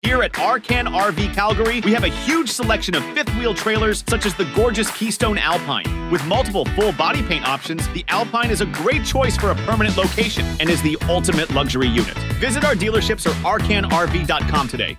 Here at ArrrKann RV Calgary, we have a huge selection of fifth-wheel trailers such as the gorgeous Keystone Alpine. With multiple full body paint options, the Alpine is a great choice for a permanent location and is the ultimate luxury unit. Visit our dealerships or arrrkannrv.com today.